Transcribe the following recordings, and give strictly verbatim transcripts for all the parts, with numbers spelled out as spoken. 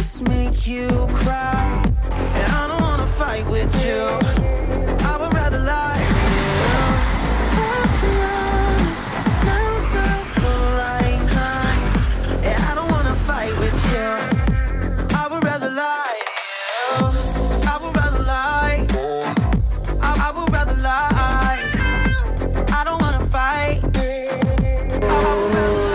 just make you cry, and I don't wanna fight with you. I would rather lie to you. I promise now's not the right time, and I don't wanna fight with you. I would rather lie to you. I would rather lie. I, I would rather lie. I don't wanna fight. I would rather lie.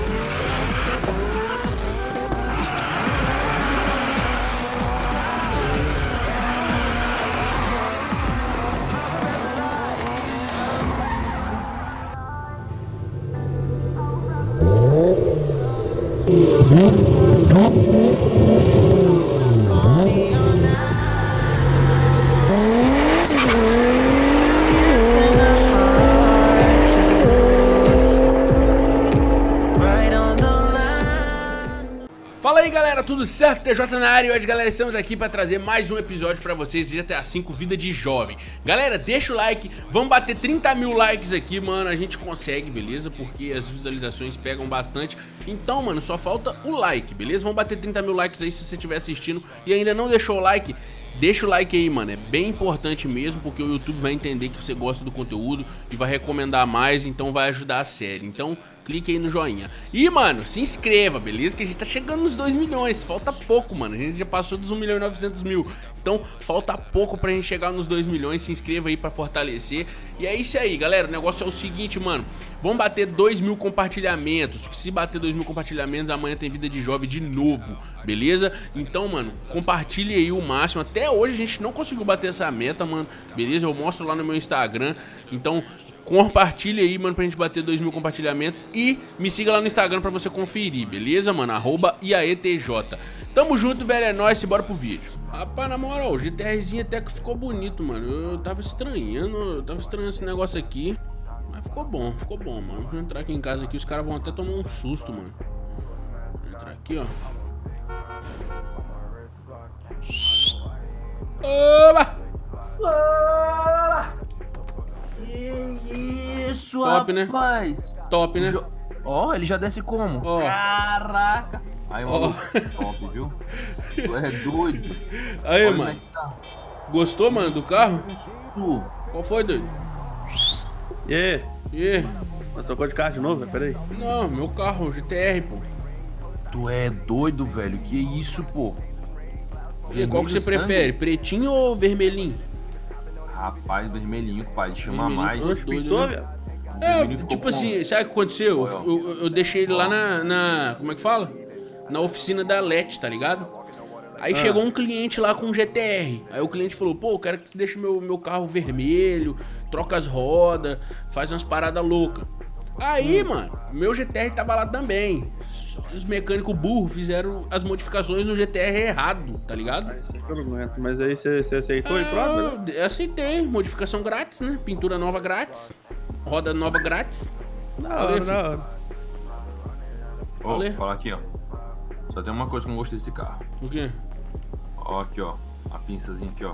Fala aí galera, tudo certo? T J na área e hoje galera estamos aqui para trazer mais um episódio para vocês de G T A cinco Vida de Jovem. Galera, deixa o like, vamos bater trinta mil likes aqui, mano, a gente consegue, beleza? Porque as visualizações pegam bastante, então, mano, só falta o like, beleza? Vamos bater trinta mil likes aí se você estiver assistindo e ainda não deixou o like. Deixa o like aí, mano, é bem importante mesmo, porque o YouTube vai entender que você gosta do conteúdo e vai recomendar mais, então vai ajudar a série. Então, clique aí no joinha. E, mano, se inscreva, beleza? Que a gente tá chegando nos dois milhões, falta pouco, mano. A gente já passou dos um milhão e novecentos mil. Então, falta pouco pra gente chegar nos dois milhões. Se inscreva aí pra fortalecer. E é isso aí, galera. O negócio é o seguinte, mano. Vamos bater dois mil compartilhamentos. Se bater dois mil compartilhamentos, amanhã tem Vida de Jovem de novo, beleza? Então, mano, compartilhe aí o máximo. Até hoje a gente não conseguiu bater essa meta, mano, beleza? Eu mostro lá no meu Instagram. Então, compartilhe aí, mano, pra gente bater dois mil compartilhamentos. E me siga lá no Instagram pra você conferir, beleza, mano? Arroba I A E T J. Tamo junto, velho, é nóis, e bora pro vídeo. Rapaz, na moral, o GTRzinho até que ficou bonito, mano. Eu tava estranhando, eu tava estranhando esse negócio aqui. Mas ficou bom, ficou bom, mano. Vou entrar aqui em casa aqui, os caras vão até tomar um susto, mano. Vou entrar aqui, ó. Oba! Ah! Que isso, Top, rapaz? né? Top, né? Ó, oh, ele já desce como? Ó. Caraca! Aí, mano, Ó. top, viu? Tu é doido. Aí, Olha mano. como é que tá. Gostou, mano, do carro? Tu. Qual foi, doido? E aí? E aí? Mas trocou de carro de novo, velho? Pera aí. Não, meu carro, o G T R, pô. Tu é doido, velho? Que isso, pô? E qual que você Vermelho prefere, pretinho ou vermelhinho? sangue? Rapaz, vermelhinho, pai, chama Vermelhinho mais. ficou doido, Pintou, né? velho? É, Vermelhinho ficou tipo com- assim, sabe o que aconteceu? Olha, ó. Eu, eu, eu deixei ele lá na, na... Como é que fala? Na oficina da L E T, tá ligado? Aí Ah. chegou um cliente lá com um G T R. Aí o cliente falou, pô, eu quero que tu deixe meu, meu carro vermelho, troca as rodas, faz umas paradas loucas. Aí, mano, meu G T R tava lá também. Os mecânicos burros fizeram as modificações no G T R errado, tá ligado? Ah, isso aí que eu não aguento. Mas aí você, você aceitou e pronto, né? Ah, eu aceitei, modificação grátis, né? Pintura nova grátis, roda nova grátis. Da Falei, hora, filho. da hora. Ó, Falei. vou falar aqui, ó. Só tem uma coisa que eu não gostei desse carro. O quê? Ó, aqui, ó. A pinçazinha aqui, ó.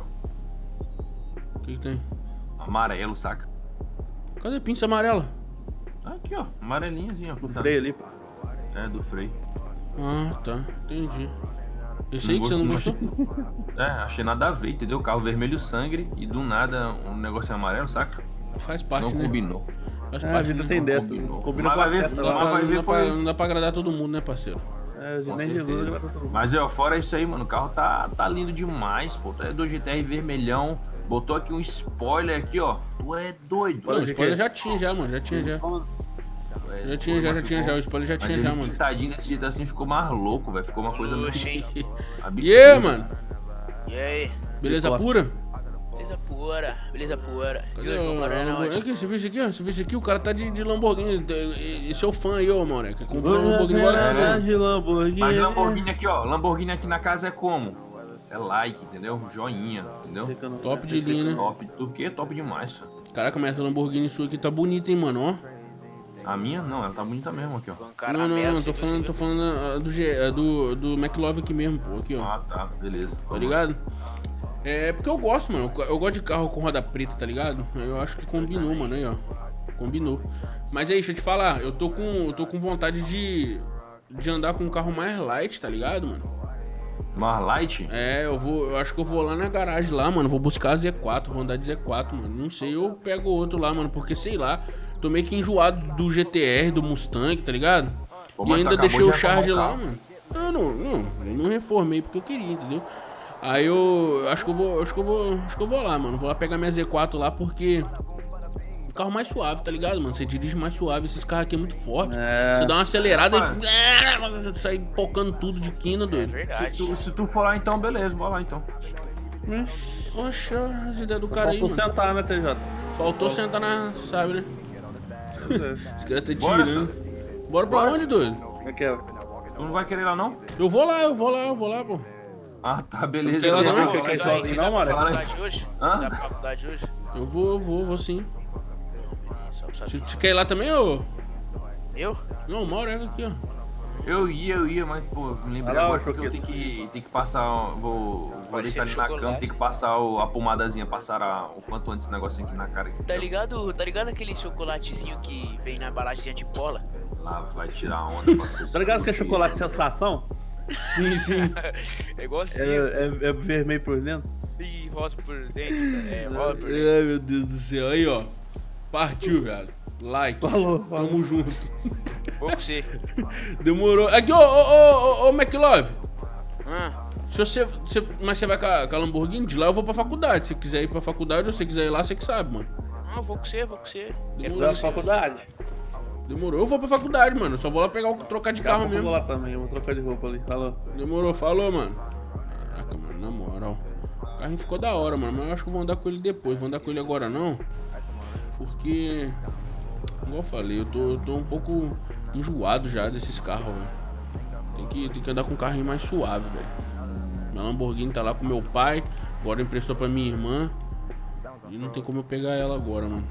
O que, que tem? Amarelo, saca? Cadê a pinça amarela? Aqui, ó. Amarelinhazinha, ó. O Tá. freio ali, pô. É, do freio. Ah, tá. Entendi. Esse aí Não que você não gosto- gostou? É, achei nada a ver, entendeu? Carro vermelho sangue e do nada um negócio amarelo, saca? Faz parte, Não né? combinou. Faz É, a parte, vida né? tem dessa. combinou. Combina Mas com a vai ver- festa Não mas dá, lá. pra, vai não, ver dá foi- pra, não dá pra agradar todo mundo, né, parceiro? É, Com nem Jesus certeza. vai pra todo mundo. Mas, ó, fora isso aí, mano, o carro tá, tá lindo demais, pô. Tu é do G T R vermelhão. Botou aqui um spoiler aqui, ó. Tu é doido. Não, o de spoiler quê? já tinha já, mano. Já tinha já. Tu é Já tinha doido, já, já mas tinha ficou- já. O spoiler já mas tinha ele já, mano. pintadinho desse jeito assim ficou mais louco, velho. Ficou uma coisa muito Oxi. absurda. E aí, mano? E aí? Beleza Gosta. pura? Beleza pura, beleza pura. E Cadê hoje, o, vamos morar na o- onde? aqui, você viu isso aqui, ó? Você viu isso aqui? O cara tá de, de Lamborghini. E seu fã aí, ô, mano. Que comprou um Lamborghini igual a sua. de Lamborghini. Mas Lamborghini aqui, ó. Lamborghini aqui na casa é como? É like, entendeu? Joinha, entendeu? Top de linha, né? Top. Do que? Top demais. Caraca, mas essa Lamborghini sua aqui tá bonita, hein, mano, ó. A minha? Não, ela tá bonita mesmo aqui, ó. Com Não, não, caramelo, não, tô você falando, tô conseguiu? falando ah, do, G- ah, do, do McLove aqui mesmo, pô, aqui, ó. Ah, tá. Beleza. Tá ligado? É porque eu gosto, mano. Eu eu gosto de carro com roda preta, tá ligado? Eu acho que combinou, mano, aí, ó. Combinou. Mas aí, deixa eu te falar, eu tô com, eu tô com vontade de, de andar com um carro mais light, tá ligado, mano? Mais light? É, eu vou. Eu acho que eu vou lá na garagem lá, mano. Vou buscar a Z quatro, vou andar de Z quatro, mano. Não sei, eu pego outro lá, mano. Porque, sei lá, tô meio que enjoado do G T R, do Mustang, tá ligado? Pô, E mas ainda tu acabou deixei o de charge reformar lá, o carro. mano. Não, não, não. Eu não reformei porque eu queria, entendeu? Aí eu acho que eu vou. Acho que eu vou. Acho que eu vou lá, mano. Vou lá pegar minha Z quatro lá porque. O carro mais suave, tá ligado, mano? Você dirige mais suave, esses carros aqui é muito forte. É. Você dá uma acelerada Mano. e sai pocando tudo de quina, É doido. Se verdade. tu, se tu for lá então, beleza, bora lá então. Oxa, as ideias do cara aí, Faltou mano. sentar, né, T J? Faltou sentar na, sabe, né? Os caras tá Bora, tirando. Bora pra Bora. onde, doido? Como é que é? Tu não vai querer ir lá não? Eu vou lá, eu vou lá, eu vou lá, pô. Ah, tá, beleza. Quer lá Beleza. não? Quer Vai ir dar- sozinho vai não, dar Maré? pra faculdade hoje? Hã? Vai dar pra faculdade hoje? Eu vou, eu vou, vou sim. Só pra Você saber. você quer ir lá também, ô? Eu? Não, uma hora aqui, ó. Eu ia, eu ia, mas pô, me lembrei Vai lá, agora ô, porque eu Choquito. tenho que, tenho que passar, vou, vou Pode deitar ser ali na chocolate. cama, tenho que passar o- a pomadazinha, passar a- o quanto antes esse negocinho aqui na cara. Aqui, Tá ligado, tá ligado aquele chocolatezinho que vem na embalagem de bola? Lá vai tirar a onda, parceiro. Tá ligado que é chocolate sensação? Sim, sim. É É, igualzinho. é, é vermelho por dentro? E rosa por dentro. É, rosa por dentro. Ai, meu Deus do céu. Aí, ó. Partiu, velho. Like. Falou, falou. Tamo junto. Vou com você. Demorou. Aqui, ô, ô, ô, ô, ô, McLove. Ah, Se você, você- mas você vai com a, com a Lamborghini? De lá eu vou pra faculdade. Se quiser ir pra faculdade ou se quiser ir lá, você que sabe, mano. não, vou com você, vou com você. Quero Demorou. Vai ver pra você. faculdade? Demorou. Eu vou pra faculdade, mano. Só vou lá pegar o trocar de Daqui a carro pouco eu vou mesmo. lá também, eu vou trocar de roupa ali. Falou. Demorou, falou, mano. Caraca, mano, na moral. O carrinho ficou da hora, mano. Mas eu acho que eu vou andar com ele depois. Vou andar com ele agora não. Porque. Igual eu falei, eu tô, eu tô um pouco enjoado já desses carros, velho. Tem que, tem que andar com um carrinho mais suave, velho. Minha Lamborghini tá lá com meu pai. Agora emprestou pra minha irmã. E não tem como eu pegar ela agora, mano.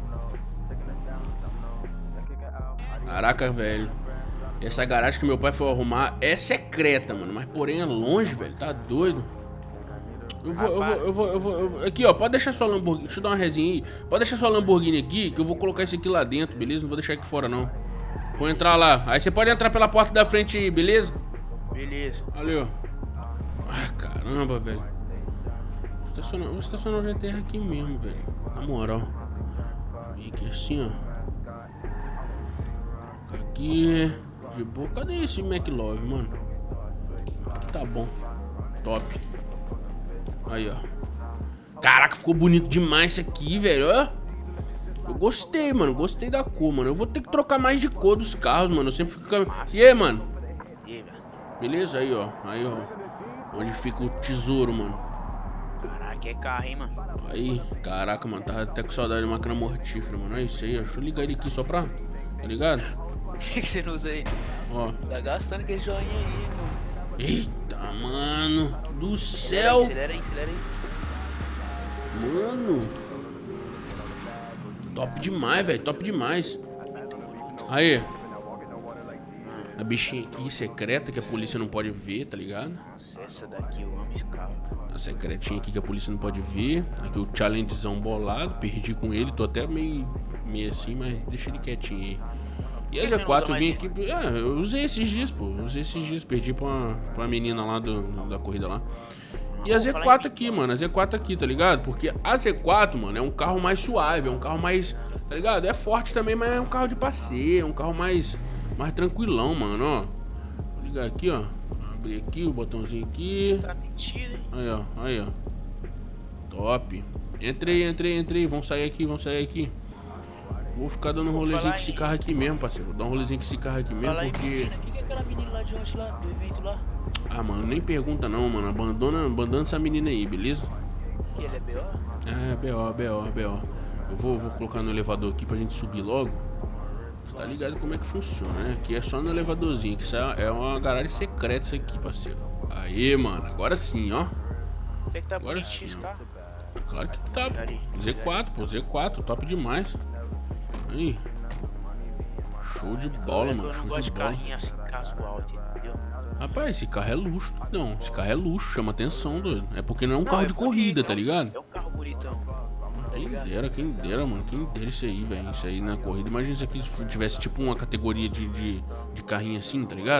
Caraca, velho. Essa garagem que meu pai foi arrumar é secreta, mano. Mas porém é longe, velho. Tá doido. Eu vou, eu vou, eu vou, eu vou, eu vou- Aqui, ó. Pode deixar sua Lamborghini. Deixa eu dar uma resinha aí. Pode deixar sua Lamborghini aqui, que eu vou colocar isso aqui lá dentro, beleza? Não vou deixar aqui fora, não. Vou entrar lá. Aí você pode entrar pela porta da frente aí, beleza? Beleza. Valeu. Ah, caramba, velho. Vou estacionar, vou estacionar o G T R aqui mesmo, velho. Na moral. Vem aqui assim, ó. Colocar aqui. De boa. Cadê esse McLove, mano? Aqui tá bom. Top. Aí, ó. Caraca, ficou bonito demais isso aqui, velho. Ó. Eu gostei, mano. Gostei da cor, mano. Eu vou ter que trocar mais de cor dos carros, mano. Eu sempre fico... E aí, mano? E aí, velho? Beleza? Aí, ó. Aí, ó. Onde fica o tesouro, mano. Caraca, é carro, hein, mano? Aí, caraca, mano. Tava até com saudade de máquina mortífera, mano. É isso aí, ó. Deixa eu ligar ele aqui só pra... Tá ligado? Por que que você não usa aí? Ó. Tá gastando com esse joinha aí, mano. Eita, mano. Do céu. Acelera aí, acelera aí. Mano. Top demais, velho. Top demais. Aí. A bichinha aqui secreta que a polícia não pode ver, tá ligado? Nossa, essa daqui eu amo esse carro. A secretinha aqui que a polícia não pode ver. Aqui o challengezão bolado. Perdi com ele. Tô até meio, meio assim, mas deixa ele quietinho aí. E a Por que você Z não quatro eu usa vim mais aqui. Ah, eu usei esses dias, pô. Usei esses dias. Perdi pra uma, pra uma menina lá do, da corrida lá. E a Z quatro aqui, mano. A Z quatro aqui, tá ligado? Porque a Z quatro, mano, é um carro mais suave. É um carro mais. Tá ligado? É forte também, mas é um carro de passeio. É um carro mais. Mais tranquilão, mano, ó. Vou ligar aqui, ó. Abrir aqui o botãozinho aqui. Tá mentindo, hein? Aí, ó, aí, ó. Top. Entrei, entrei, entrei. Vamos sair aqui, vamos sair aqui. Vou ficar dando um rolezinho falar com esse em- carro aqui mesmo, parceiro. Vou dar um rolezinho com esse carro aqui mesmo, Fala aí, porque... menina. O que que é aquela menina lá de ontem lá, do evento lá? Ah, mano, nem pergunta não, mano. Abandona, abandona essa menina aí, beleza? Que ele é B O? É, B O, B O, B O. Eu vou, vou colocar no elevador aqui pra gente subir logo. Você tá ligado como é que funciona, né? Aqui é só no elevadorzinho, que isso é é uma garagem secreta isso aqui, parceiro. Aí, mano, agora sim, ó. Tem que tá Agora bonitinho esse sim, ó. carro. Claro que tá, pô. Z quatro, pô, Z quatro, top demais. Aí. Show de bola, Eu mano, não show gosto de de bola. carrinho assim, casco alto, entendeu? Rapaz, esse carro é luxo, não. Esse carro é luxo, chama atenção, doido. É porque não é um Não, carro é de bonito, corrida, é tá um- ligado? É um carro bonitão. Tá Quem ligado? dera, quem dera, mano. Quem dera isso aí, velho. Isso aí na corrida. Imagina se aqui tivesse tipo uma categoria de, de, de carrinho assim, tá ligado?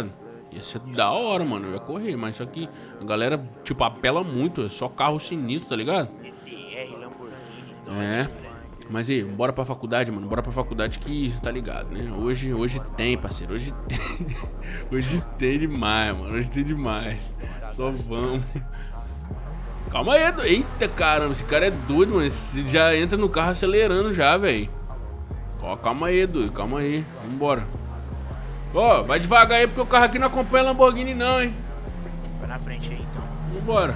Ia ser da hora, mano. Eu ia correr, mas só que a galera, tipo, apela muito. É só carro sinistro, tá ligado? G T R, Lamborghini, É. Dodge, né? Mas aí, bora pra faculdade, mano. Bora pra faculdade que tá ligado, né? Hoje, hoje tem, parceiro. Hoje tem. Hoje tem demais, mano. Hoje tem demais. Só vamos. Calma aí, do- eita caramba, esse cara é doido, mano. Esse já entra no carro acelerando já, velho. Ó, calma aí, doido, calma aí. Vambora. Ó, vai devagar aí, porque o carro aqui não acompanha Lamborghini não, hein. Vai na frente aí, então. Vambora.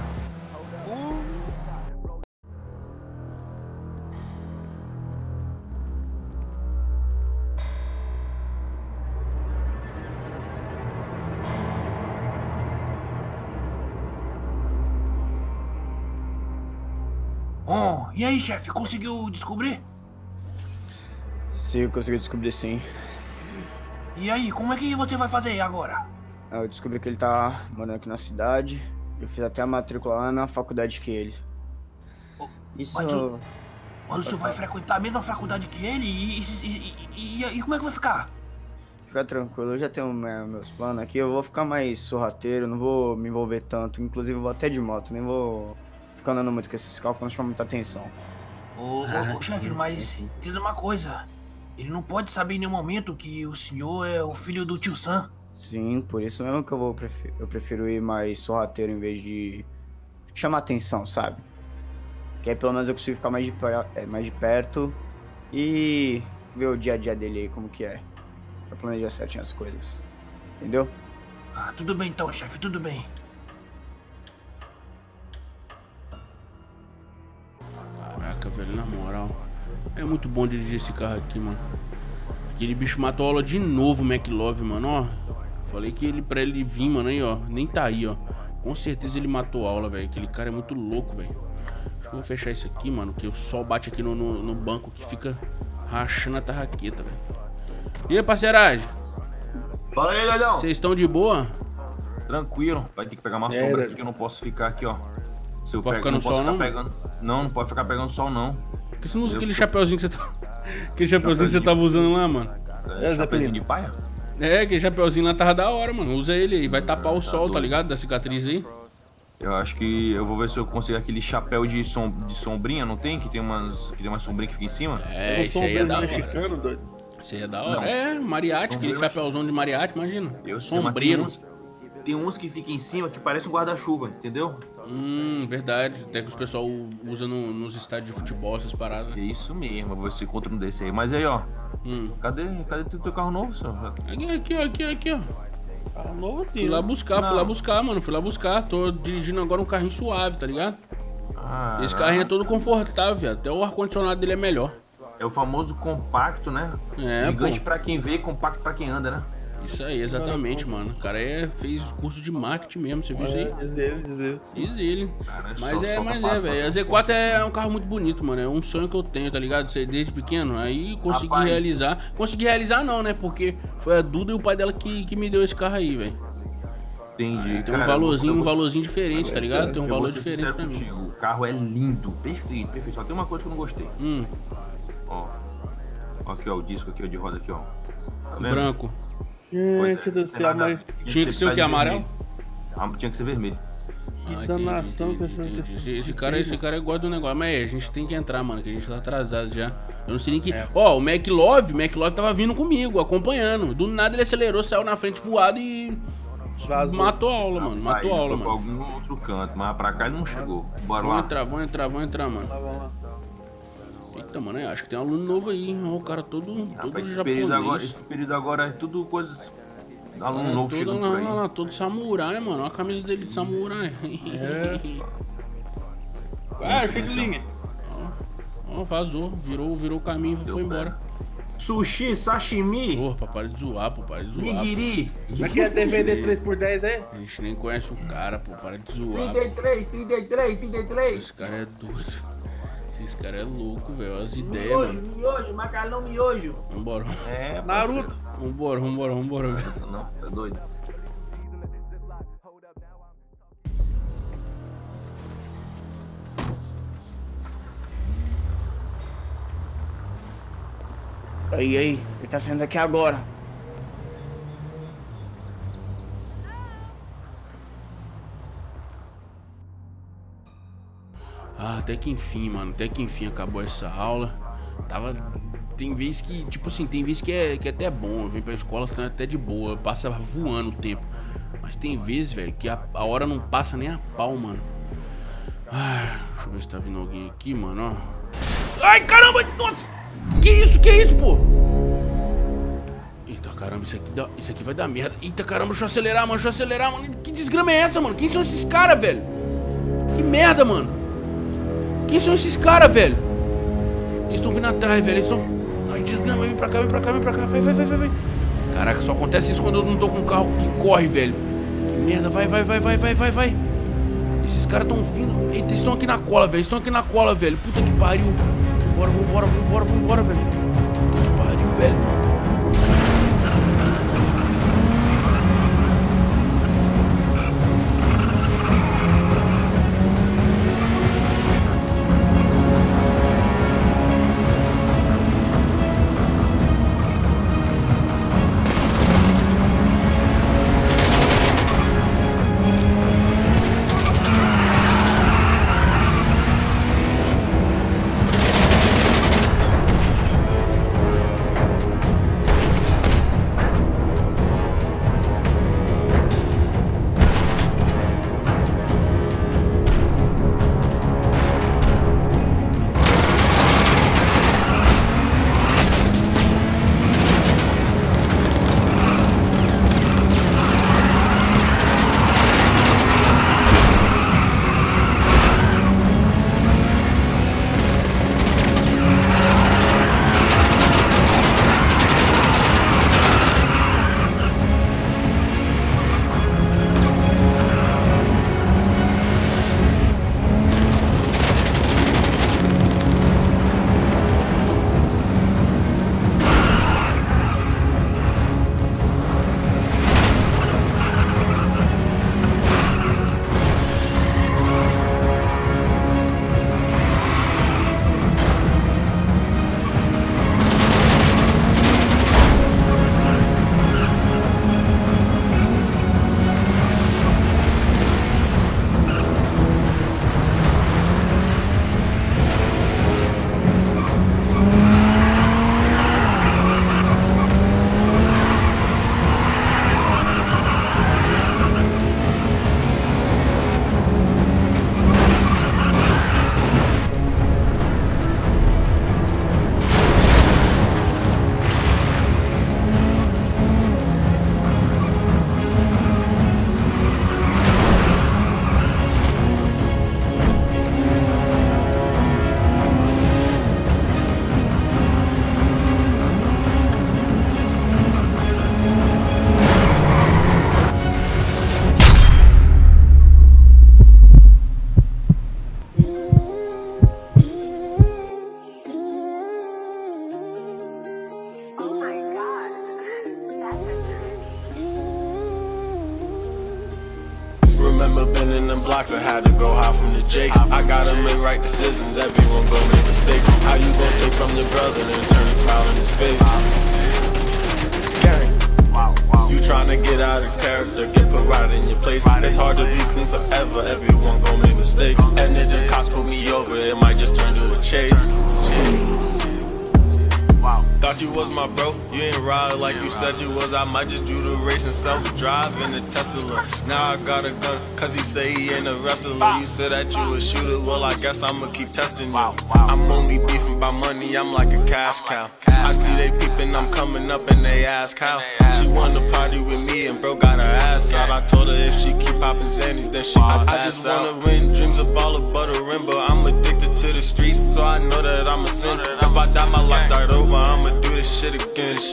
Oh, e aí, chefe, conseguiu descobrir? Sim, eu consegui descobrir sim. E aí, como é que você vai fazer agora? Eu descobri que ele tá morando aqui na cidade. Eu fiz até a matrícula lá na mesma faculdade que ele. Isso. mas o- Mas você vai frequentar a mesma faculdade que ele? E, e, e, e- e- e como é que vai ficar? Fica tranquilo, eu já tenho me- meus planos aqui. Eu vou ficar mais sorrateiro, não vou me envolver tanto. Inclusive, eu vou até de moto, nem vou ficar andando muito com esses carros pra não chamar muita atenção. Ô, ô, ô, chefe, mas entenda uma coisa. Ele não pode saber em nenhum momento que o senhor é o filho do tio Sam. Sim, por isso mesmo que eu vou prefer- eu prefiro ir mais sorrateiro em vez de chamar atenção, sabe? Que aí pelo menos eu consigo ficar mais de, per- é, mais de perto e ver o dia a dia dele aí, como que é. Pra planejar certinho as coisas. Entendeu? Ah, tudo bem então, chefe, tudo bem. Caraca, velho, na moral. É muito bom dirigir esse carro aqui, mano. Aquele bicho matou a aula de novo, o McLove, mano, ó. Falei que ele, pra ele vir, mano, aí, ó. Nem tá aí, ó. Com certeza ele matou a aula, velho. Aquele cara é muito louco, velho. Acho que eu vou fechar isso aqui, mano, que o sol bate aqui no, no, no banco que fica rachando a tarraqueta, velho. E aí, parceiragem? Fala aí, galhão. Vocês estão de boa? Tranquilo, vai ter que pegar uma É, sombra né? aqui que eu não posso ficar aqui, ó. Se eu Pode pego, ficar no não posso sol, ficar não? pegando. Não, não pode ficar pegando sol, não. Por que você não usa Eu- aquele chapeuzinho que você tá... Aquele chapeuzinho que você tava usando lá, mano? É, É, chapéuzinho Zeppelin. de paia? É, aquele chapeuzinho lá tava da hora, mano. Usa ele aí, vai tapar o sol, tá doido. ligado? Da cicatriz aí. Eu acho que eu vou ver se eu consigo aquele chapéu de, som, de sombrinha, não tem? Que tem umas, que tem uma sombrinha que fica em cima? É, Eu isso sou um aí é da hora. mexicano, doido. Isso aí é da hora. Não. É, mariachi, aquele Sombreiro, chapeuzão de mariachi, imagina. Eu sei, mas Sombreiro. Tem uns, tem uns que ficam em cima que parece um guarda-chuva, entendeu? Hum, verdade. Até que os pessoal usa no- nos estádios de futebol, essas paradas. É isso mesmo, eu vou ver se encontro um desse aí. Mas aí, ó, Hum. cadê, cadê teu, teu carro novo, senhor? Aqui, aqui, ó, aqui, aqui, ó. Carro novo assim. Fui lá né? buscar, fui Não. lá buscar, mano. Fui lá buscar. Tô dirigindo agora um carrinho suave, tá ligado? Ah, Esse carrinho é todo confortável, viado. Até o ar-condicionado dele é melhor. é o famoso compacto, né? É, Gigante pô. pra quem vê, compacto pra quem anda, né? Isso aí, exatamente, mano. O cara é, fez curso de marketing mesmo, você viu isso aí? É, diz ele, diz ele. Diz ele. Cara, Mas só é, solta mas papo, é, velho. A Z quatro é um carro muito bonito, mano. É um sonho que eu tenho, tá ligado? Sei desde pequeno. Aí consegui Rapaz. realizar. Consegui realizar não, né? Porque foi a Duda e o pai dela que, que me deu esse carro aí, velho. Entendi. Tem um cara, valorzinho, eu um vou- valorzinho diferente, tá ligado? Tem um eu vou valor ser diferente sincero pra mim. contigo, o carro é lindo, perfeito, perfeito. Só tem uma coisa que eu não gostei. Hum, Ó. Ó aqui, ó, o disco aqui, ó, de roda aqui, ó. Tá vendo? branco. Pois Gente é, do tem céu, nada- mas Tinha que ser o tá que, de amarelo? vermelho. Ah, tinha que ser vermelho. Ah, entendi, danação entendi, com essas- entendi. essas- Esse, esse essas cara, coisas. esse cara gosta do negócio. Mas é, a gente tem que entrar, mano, que a gente tá atrasado já. Eu não sei nem que. Ó, o McLove, o McLove tava vindo comigo, acompanhando. Do nada ele acelerou, saiu na frente voado e. Vazou. Matou a aula, mano. Matou a Aí, aula, foi pra mano. algum outro canto, mas pra cá ele não chegou. Bora Vamos lá. entrar, vamos entrar, vamos entrar, mano. Lá, vamos lá. Eita, mano, eu acho que tem um aluno novo aí, hein? Ó, o cara todo, todo Rapaz, esse japonês. período, agora, esse período agora é tudo coisa. Aluno É, novo todo, chegando lá, por aí. lá, lá, todo samurai, mano. Olha a camisa dele de samurai. Ah, chega o link. Ó, vazou, virou, virou o caminho e Deu foi pé. embora. Sushi, sashimi, Porra, para de zoar, pô, para de zoar. Pô. nigiri. Aqui é D V D três por dez aí? A gente nem conhece o cara, pô, para de zoar. trinta e três, trinta e três, trinta e três. Esse cara é doido. Esse cara é louco, velho. As ideias, Miojo, mano. miojo, macarrão miojo. Vambora. É, Naruto. Vambora, vambora, vambora, velho. parceiro. Não, tá doido. Aí, aí, ele tá saindo daqui agora. Ah, até que enfim, mano. Até que enfim acabou essa aula. Tava... Tem vezes que, tipo assim, tem vezes que é, que é até bom. Eu venho pra escola ficando até de boa. Passa voando o tempo. Mas tem vezes, velho, que a, a hora não passa nem a pau, mano. Ah, deixa eu ver se tá vindo alguém aqui, mano, ó. Ai, caramba! Nossa! Que isso? Que isso, pô? Eita, caramba, isso aqui, dá, isso aqui vai dar merda. Eita, caramba, deixa eu acelerar, mano. Deixa eu acelerar, mano. Que desgrama é essa, mano? Quem são esses caras, velho? Que merda, mano. Quem são esses caras, velho? Eles estão vindo atrás, velho. Eles estão... Ai, desgrama, vem pra cá, vem pra cá, vem pra cá. Vai, vai, vai, vai, vai. Caraca, só acontece isso quando eu não tô com um carro que corre, velho. Que merda, vai, vai, vai, vai, vai, vai, vai. Esses caras estão vindo. Eita, eles estão aqui na cola, velho. Eles estão aqui na cola, velho. Puta que pariu. Vambora, vambora, vambora, vambora, velho. Puta que pariu, velho. blocks, I had to go hide from the jakes. I gotta make right decisions, everyone gon' make mistakes. How you gon' take from your brother and turn a smile in his face? Gang. You tryna get out of character, get put right in your place. It's hard to be clean forever, everyone gon' make mistakes. And if the cops pull me over, it might just turn to a chase. Thought you was my bro, you ain't ride like you said you was. I might just do the race and self-drive in the Tesla. Now I got a gun, cause he say he ain't a wrestler. You said that you a shooter, well I guess I'ma keep testing you. I'm only beefing by money, I'm like a cash cow. I see they peeping, I'm coming up and they ask how. She wanna party with me and bro got her ass out. I told her if she keep popping Xannies, then she gon' I just wanna win, dreams of all of butter but I'm addicted to the streets, so I know that I'm a sin. If I die, my life start over, I'ma do this shit again.